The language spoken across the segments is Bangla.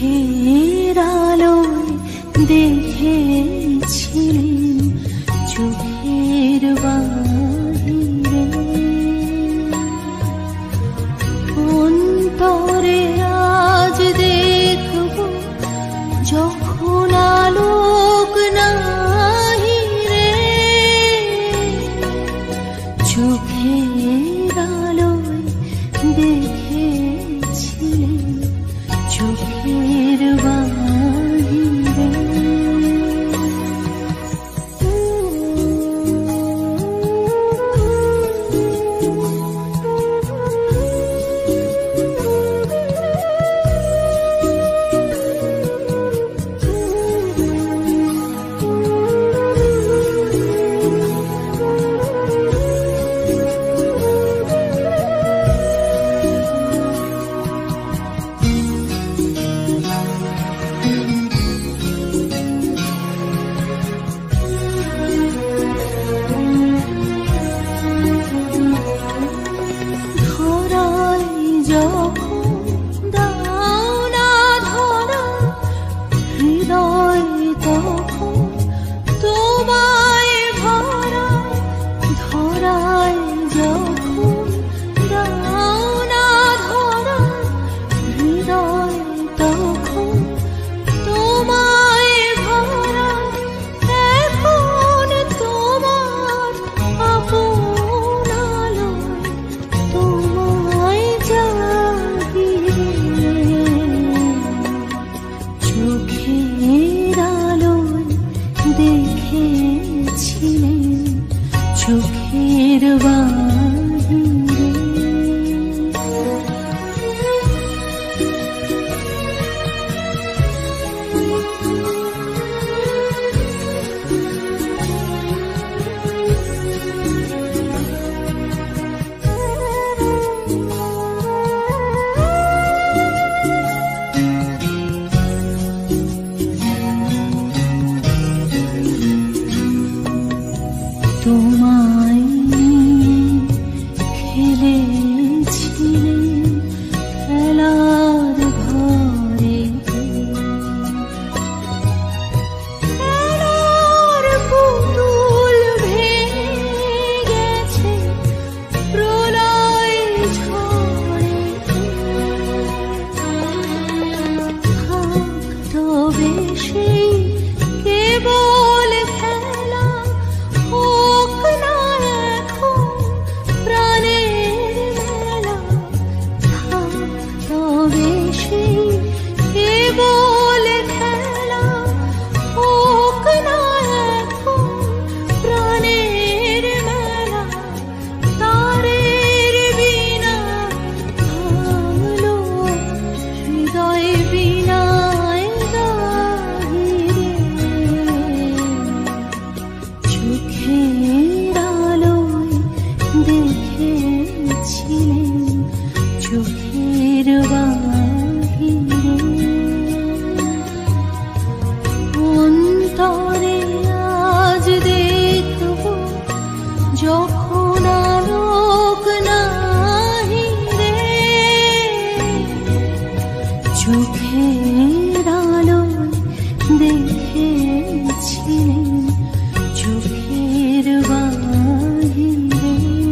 চোখের আলোয় দেখেছিলেন চোখের বাহিরে, অন্তরে আজ দেখব যখন আলোক নাহি রে, চোখের আলোয় দেখেছিলেন চোখের বাহিরে। চোখের বাহিরে তোমায় খেলেছিলেন খেলার ঘরে, খেলার পুতুল ভেঙে গেছে প্রলয় ঝড়ে, থাকতো বেশি কেবল খেলা, হোক না এখন প্রাণের মেলা, থাকতো বেশি কেবল খেলা, হোক না এখন প্রাণের মেলা, তারের বিনা ভাঙলো হৃদয় বিনায় গাহিরে, চোখের আলোয় দেখেছিলেন চোখের বাহিরে, অন্তরে আজ দেখব যখন আলোক নাহি রে, চোখের আলোয় দেখেছিলেন চোখের বাহিরে।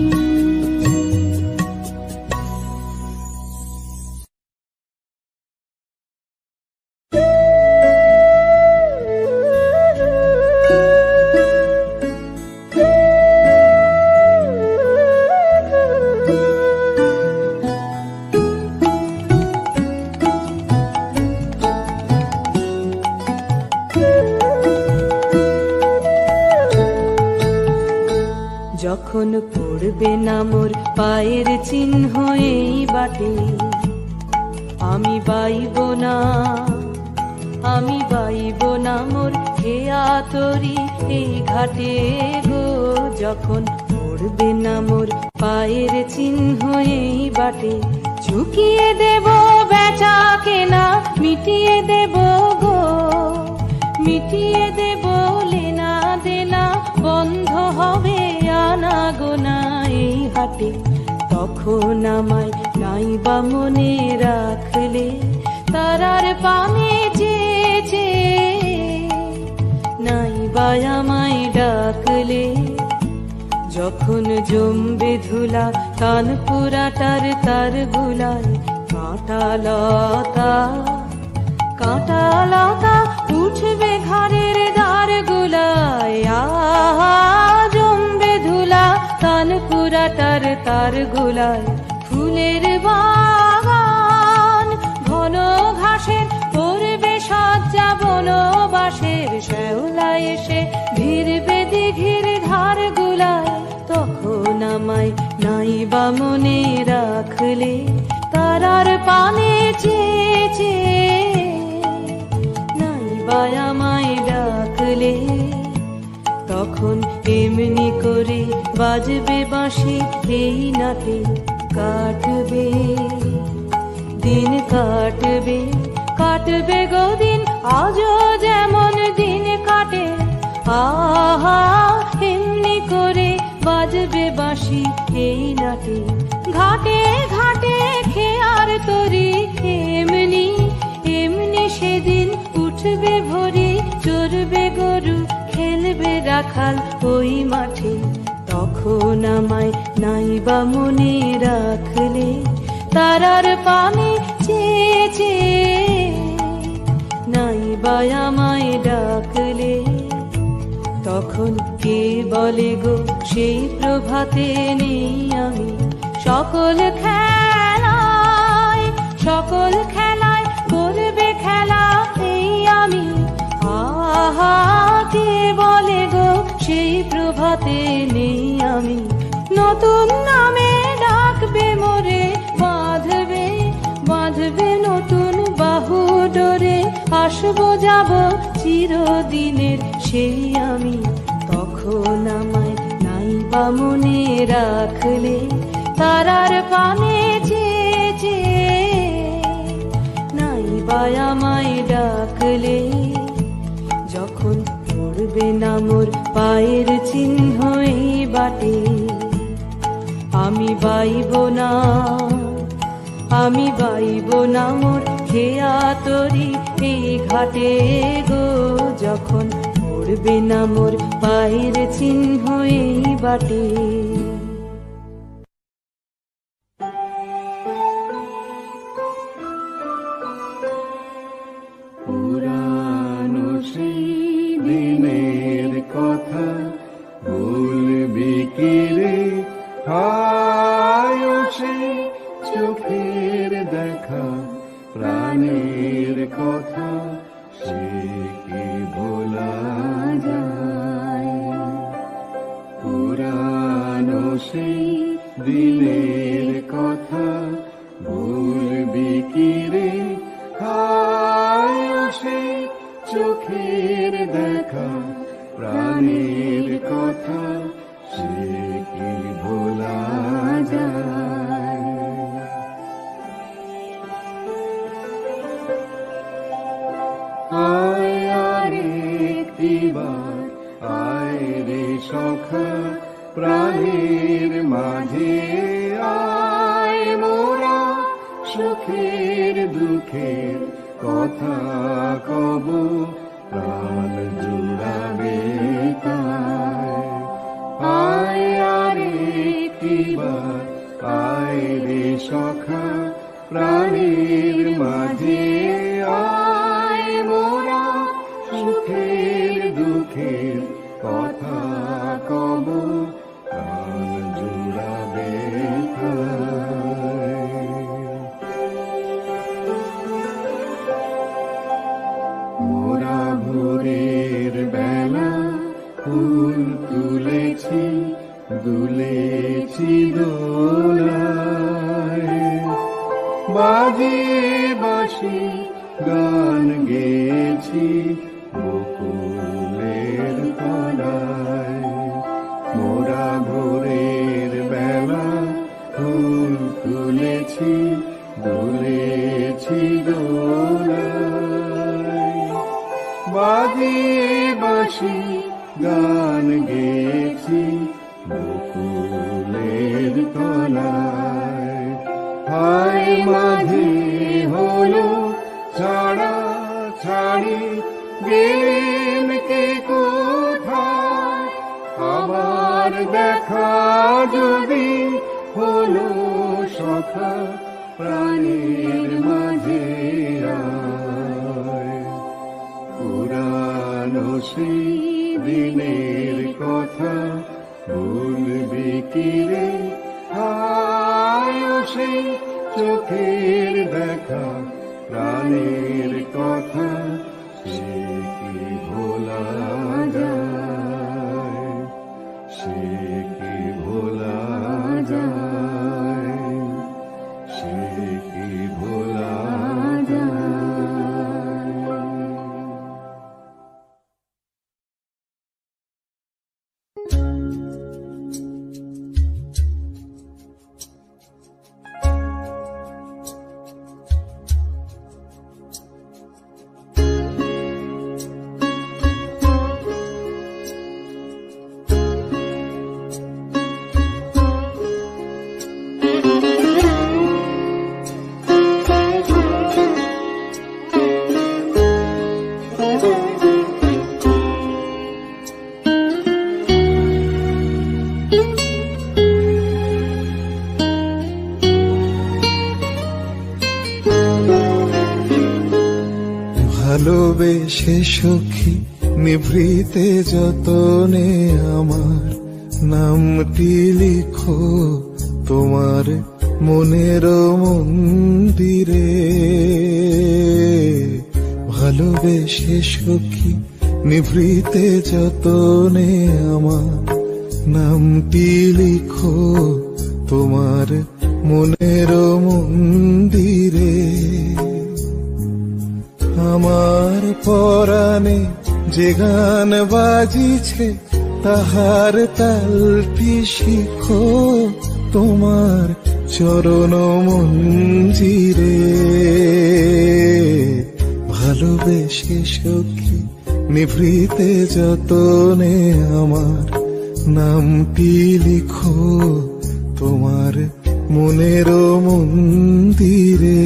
যখন পড়বে না মোর পায়ের চিহ্ন এই বাটে, আমি বাইব না, আমি বাইব না মোর খেয়া তরি এই ঘাটে গো, যখন পড়বে না মোর পায়ের চিহ্ন এই বাটে, চুকিয়ে দেব বেচা কেনা, মিটিয়ে দেব গো, মিটিয়ে দেব লেনা দেনা, বন্ধ হবে আনা গোনা এই হাটে, তখন আমায় নাইবা মনে রাখলে, তারার পানে চেয়েছে, নাই বা আমায় ডাকলে যখন জমবে ধুলা কান পুরাটার তার গুলায়, কাঁটা লতা কাঁটা লতা উঠবে ঘরের দ্বার গুলায়, আহা জমবে ধুলা কান পুরাটার তার গুলায়। ফুলের বাগান ঘন ঘাসের করবে সজ্জা, বনবাসের শ্যাওলা এসে ভিড়বে দিঘির ধার গুলায়, তখন আমায় নাই বা মনে রাখলে তারার পানে চেয়েছে, নাই বা আমায় ডাকলে তখন এমনি করে বাজবে বাঁশি এই নাটে, কাটবে দিন কাটবে কাটবে গো দিন, আজও যেমন দিন কাটে, আহা এমনি করে বাজবে বাঁশি এই নাটে। ঘাটে ঘাটে খেয়ার তরি এমনি এমনি সেদিন উঠবে ভরি, চড়বে গরু খেলবে রাখাল ওই মাঠে, তখন আমায় নাই বা মনে রাখলে তারার পানে চেয়েছে, নাই বা আমায় ডাকলে তখন কে বলে গো সেই প্রভাতে নেই আমি, সকল খেলায় করবে খেলা এই আমি, আহা কে বলে গো সেই প্রভাতে নেই আমি, নতুন নামে ডাকবে মোরে, বাঁধবে বাঁধবে নতুন বাহু ডোরে, আসবো যাব চিরদিনের সেই আমি, তখন আমায় নাই বা মনে রাখলে তারার পানে চেয়েছে, নাই বা আমায় ডাকলে যখন পড়বে না মোর পায়ের চিহ্ন এই বাটে, আমি বাইব না মোর খেয়া তরি এই ঘাটে গো, যখন পড়বে না মোর পায়ের চিহ্ন এই বাটে। পুরানো সেই দিনের কথা ভুলবি কি রে, হায় সেই চোখের দেখা প্রাণের কথা সে কি ভোলা যায়। পুরানো সেই দিনের কথা ভুলবি কি রে, হায় সেই চোখের দেখা প্রাণের কথা সে কি ভোলা যায়। আয় আরেকটিবার আয় রে সখা প্রাণের মাঝে, আয় মোরা সুখের দুঃখের কথা কব, প্রাণ জুড়াবে তাই। আয় আরেকটিবার আয় রে সখা প্রাণের মাঝে, আয় মোরা সুখের দুঃখের কথা কব, প্রাণ জুড়াবে তাই। মোরা ভোরের বেলা ফুল তুলেছি, দুলেছি দোলায়, বাজিয়ে বাঁশি গান গেয়েছি বকুলের তলায়। মোরা ভোরের বেলা ফুল তুলেছি, দুলেছি দোলায়, বাজিয়ে বাঁশি গান গেয়েছি বকুলের তলায়। হায় মাঝে হলো ছাড়ি গেলেন কে কোথায়, আবার দেখা যদি হলো সখা প্রাণের মাঝে আয়। পুরানো সেই দিনের কথা ভুলবি কি রে, আয় সেই চোখের দেখা প্রাণের কথা সে কি ভোলা যায়, সে কি ভোলা যায়, সে কি ভোলা যায়। ভালোবেসে সখী নিভৃতে যতনে আমার নামটি লিখো তোমার মনের মন্দিরে। ভালোবেসে সখী নিভৃতে যতনে আমার নামটি লিখো তোমার মনের মন্দিরে। আমার পরাণে যে গান বাজিছে তাহার তালটি শিখো তোমার চরণ মঞ্জিরে। ভালোবেসে সখী নিভৃতে যতনে আমার নামটি লিখো তোমার মনের মন্দিরে।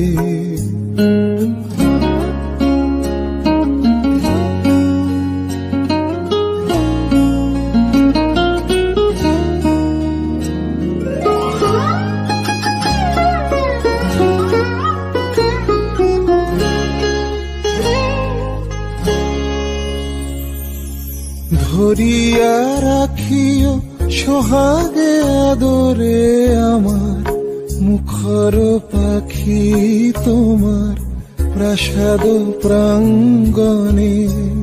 ধরিয়া রাখিও সোহাগে আদরে আমার মুখর পাখি তোমার প্রাসাদ প্রাঙ্গণে।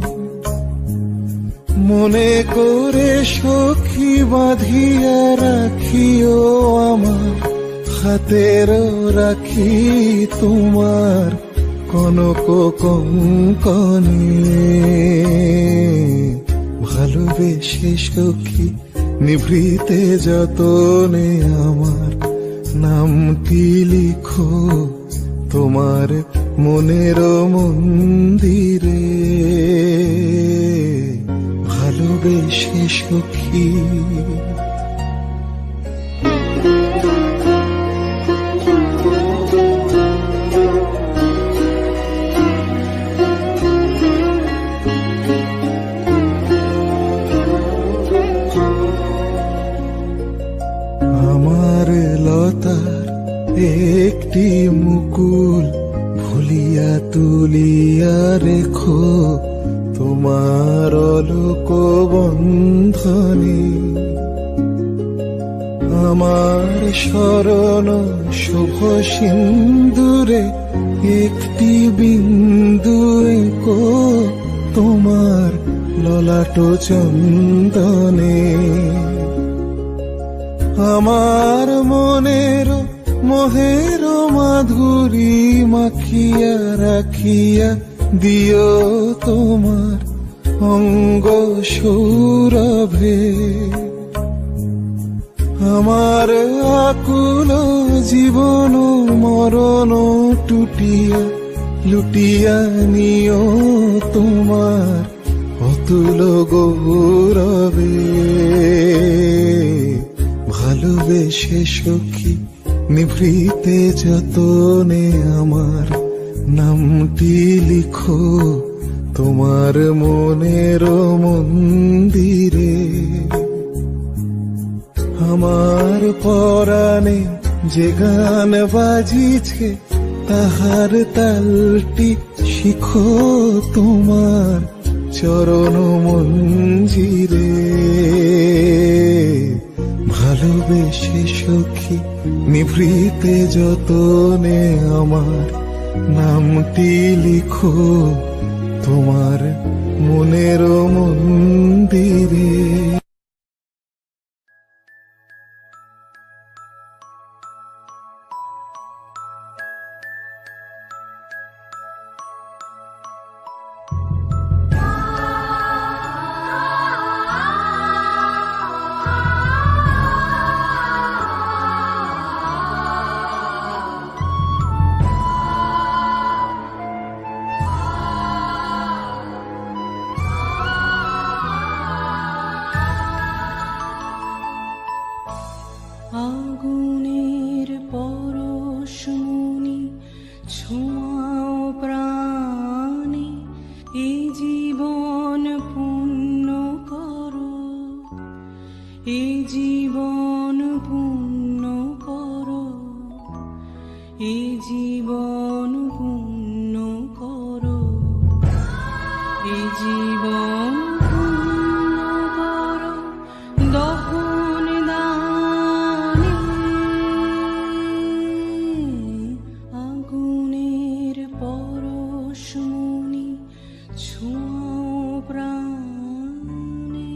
মনে করে সখী বাঁধিয়া রাখিও আমার হাতের রাখি তোমার কনক কঙ্কণে। ভালোবেসে সখী নিভৃতে যতনে আমার নামটি লিখো তোমার মনের মন্দিরে। ভালোবেসে সখী লতার একটি মুকুল ভুলিয়া তুলিয়া রেখো তোমার অলোক বন্ধনে। আমার শরণ শুভ সিন্দুরে একটি বিন্দু এঁকো তোমার ললাট চন্দনে। আমার মনের মোহের মাধুরী মাখিয়া রাখিয়া দিও তোমার অঙ্গ সৌরভে। আমার আকুল জীবন মরণ টুটিয়া লুটিয়া নিও তোমার অতুল গৌরবে। ভালোবেসে সখী নিভৃতে যতনে আমার নামটি লিখো তোমার মনের মন্দিরে। আমার পরাণে যে গান বাজিছে তাহার তালটি শিখো তোমার চরণ মঞ্জিরে। ভালোবেসে সখী নিভৃতে যতনে আমার নামটি লিখো তোমার মনের মন্দিরে। আগুনের পরশমণি ছোঁয়াও প্রাণে, এই জীবন পূর্ণ করো, এই জীবন পূর্ণ করো, এই জীবন পূর্ণ করো, এই জীবন পূর্ণ করো। দহন দানে আগুনের পরশমণি ছোঁয়াও প্রাণে।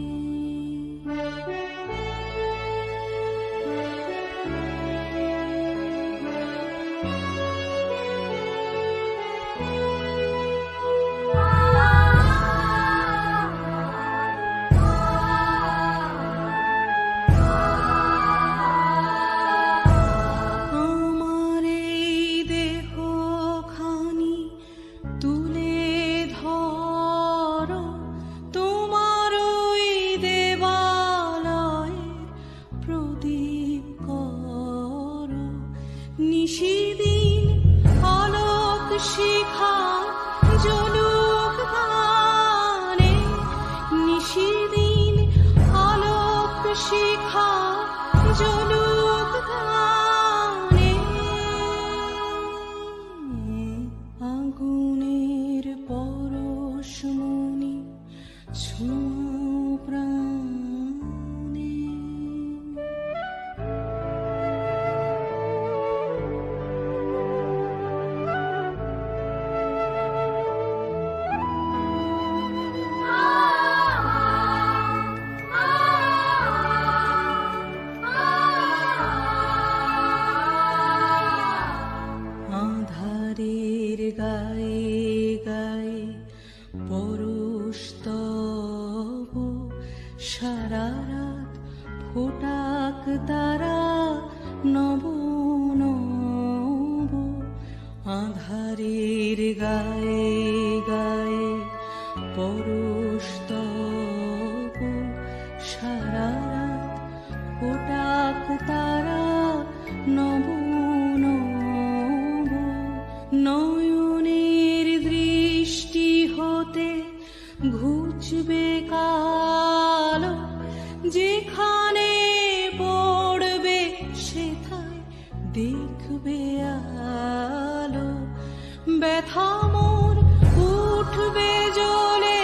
আমার এই দেহখানি তুলে ধরো, তোমার ওই দেবালয়ের প্রদীপ করো। নিশিদিন আলোক শিখা জ্বলুক গানে, নিশিদিন আলোক শিখা জ্বলুক গানে। আগুনের পরশমণি ছোঁয়াও প্রাণে। আধারের গায়ে গায়ে পরশ তব, সারা রাত ফোটাক তারা নব নব। আধারের গায়ে গায়ে পরশ তব, সারা রাত ফোটাক তারা নব নব। নয়নের দৃষ্টি হতে ঘুচবে কালো, যেখানে পড়বে সেথায় দেখবে আলো। ব্যথা মোর উঠবে জ্বলে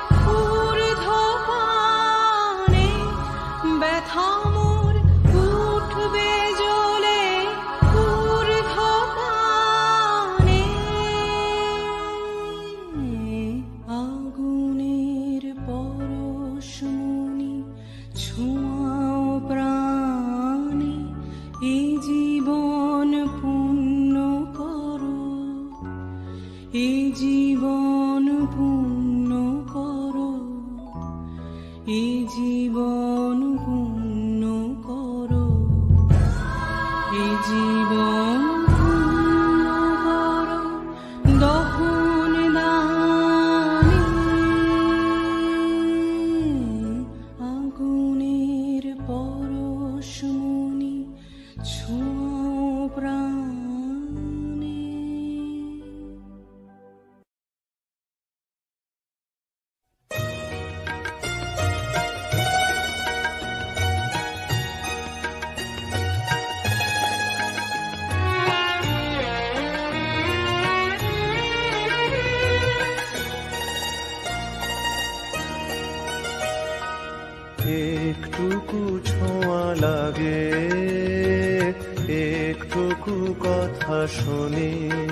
ঊর্ধ্বপানে, ব্যথা মোর উঠবে জ্বলে ঊর্ধ্বপানে। আগুনের পরশমণি ছোঁয়াও প্রাণে, এই জীবন পূর্ণ করো, এই জীবন পূর্ণ করো, এই জীবন পূর্ণ করো, এই জীবন পূর্ণ করো। দহন দানে আগুনে একটুকু ছোঁয়া লাগে, একটুকু কথা শুনি,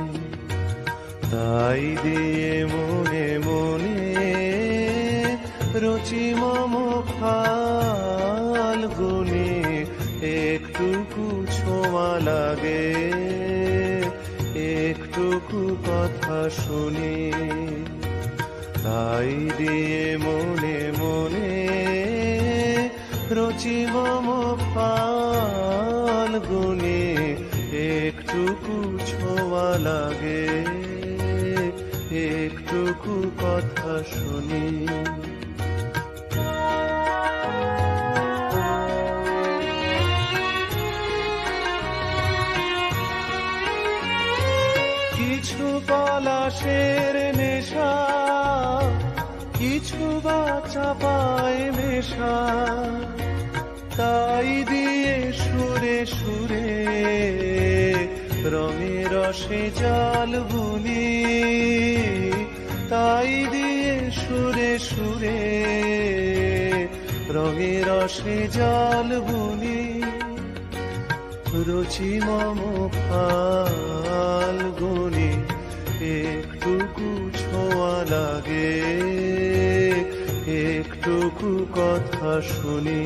তাই দিয়ে মনে মনে রুচি মম ফাল্গুনি। একটুকু ছোঁয়া লাগে, একটুকু কথা শুনি, তাই দিয়ে মনে মনে রুচি মম ফাল্গুনি। একটুকু ছোঁয়া লাগে, একটুকু কথা শুনি। কিছু পলাশের নেশা, কিছু বা চাপায় নেশা, তাই দিয়ে সুরে সুরে রঙে রসে জল বুনি, তাই দিয়ে সুরে সুরে রঙে রসে জল বুনি। রুচি মম ফাল্গুনি। একটুকু ছোঁয়া লাগে, একটুকু কথা শুনি।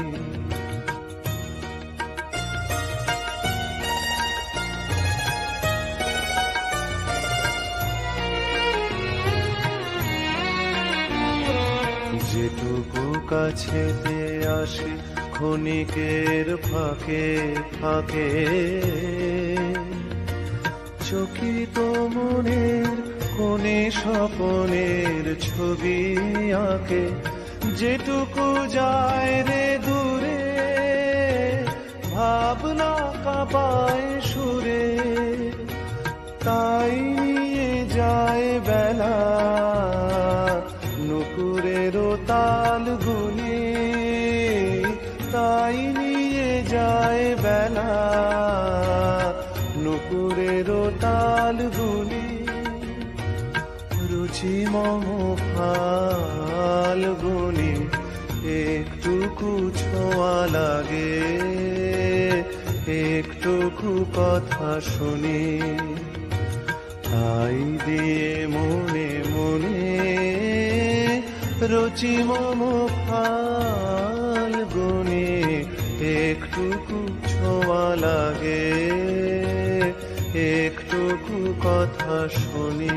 যেটুকু কাছেতে আসে ক্ষণিকের ফাঁকে ফাঁকে, চকিত মনের কোণে স্বপনের ছবি আঁকে। যেটুকু যায় রে দূরে, ভাবনা কাঁপায় সুরে, তাই নিয়ে যায় বেলা নুপুরেরও তাল গুনি, তাই নিয়ে যায় বেলা নুপুরেরও তাল গুনি। রুচি মম ফাল্গুনি। একটুকু ছোঁয়া লাগে, একটুকু কথা শুনি, তাই দিয়ে মনে মনে রুচি মম ফাল্গুনি। একটুকু ছোঁয়া লাগে, একটুকু কথা শুনি।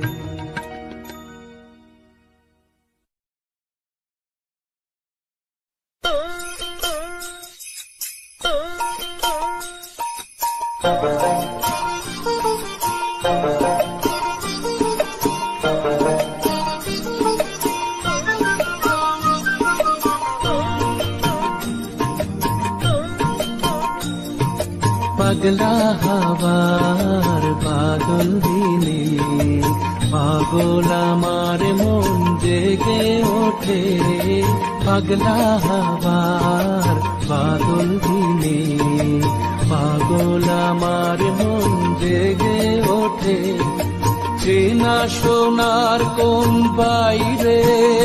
পাগলা হাওয়ার বাদল দিনে পাগল আমার মন জেগে ওঠে। পাগলা হাওয়ার বাদল দিনে পাগল আমার মন জেগে ওঠে। চেনা সোনার কোন বাইরে,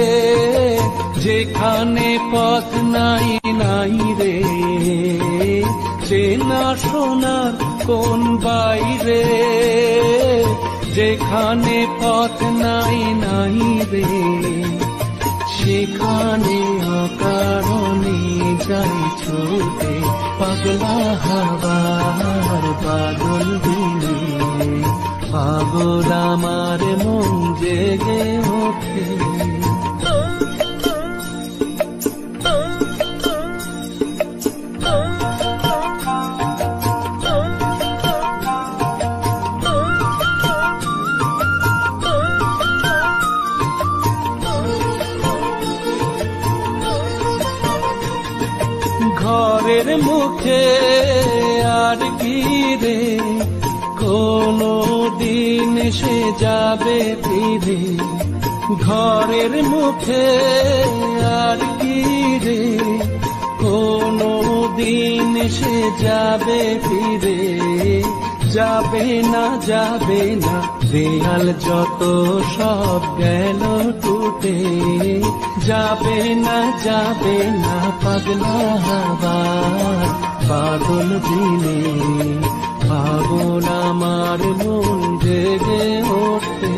যেখানে পথ নাই নাই রে। চেনা সোনার কোন বাইরে, যেখানে পথ নাই নাই রে। সেখানে অকারণে যাই ছুটে। পাগলা হাওয়ার বাদল দিনে পাগল আমার মন জেগে ওঠে। ঘরের মুখে আর কি রে, কোনো দিন সে যাবে ফিরে। ঘরের মুখে আর কি রে, কোনো দিন সে যাবে ফিরে। যাবে না যাবে না, দেয়াল যত সব গেল টুটে। ওঠে, যাবে না পাগলা হাওয়ার বাদল দিনে, পাগল আমার মন জেগে ওঠে।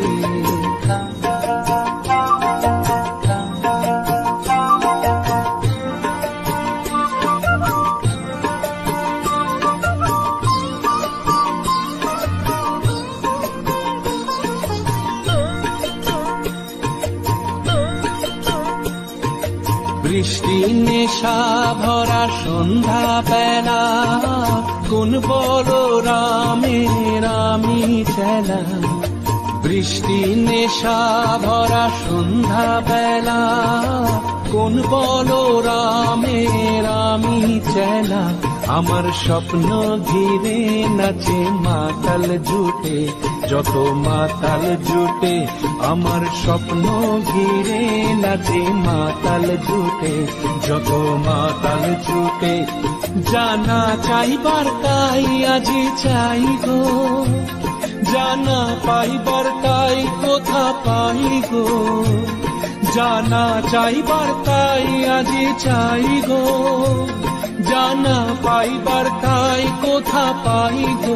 বৃষ্টি নেশা ভরা সন্ধ্যা বেলা, কোন বড় রামের আমি চেলা। বৃষ্টি নেশা ভরা সন্ধ্যা বেলা, কোন বড় রামের আমি চেলা। আমার স্বপ্ন ঘিরে নাচে মাতাল জুটে, যত মাতাল জুটে। আমার স্বপ্ন ঘিরে নাচে মাতাল জুটে, যত মাতাল জুটে। জানা চাইবার তাই আজি চাই গো, জানা পাইবার তাই কোথা পাই গো। জানা চাইবার তাই আজি চাই গো, জানা পাইবার তাই কোথা পাই গো।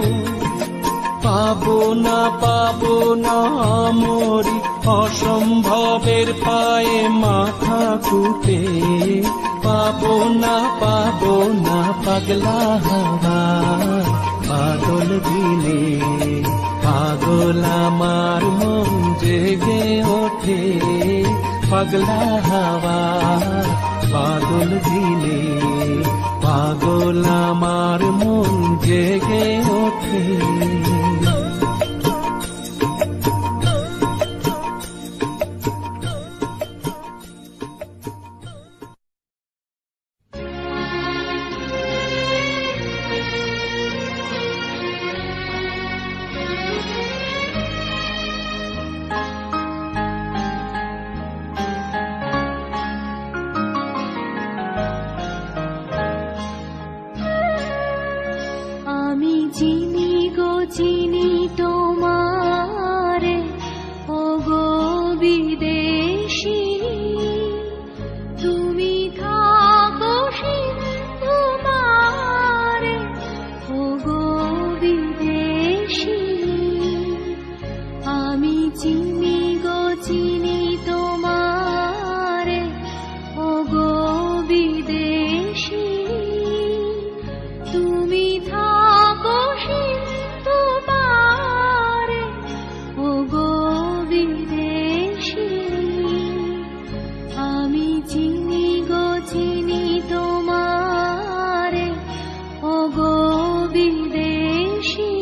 পাবো না মরি অসম্ভবের পায়ে মাথা কুটে। পাবো না পাগলা হাওয়া বাদল দিনে, পাগল আমার মন জেগে ওঠে। পাগলা হাওয়া বাদল দিনে, পাগল আমার মন জেগে ওঠে। চিনি তোমারে ও গো বিদেশী, তুমি থাকো সিন্ধু পারে ও গো বিদেশী। আমি চিনি তোমারে ও গো বিদেশী, তুমি থাকো সিন্ধু পারে ও গো বিদেশী। আমি চিনি তোমারে ও গো বিদেশী।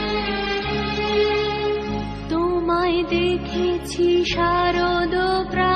তোমায় দেখেছি শারদ প্রায়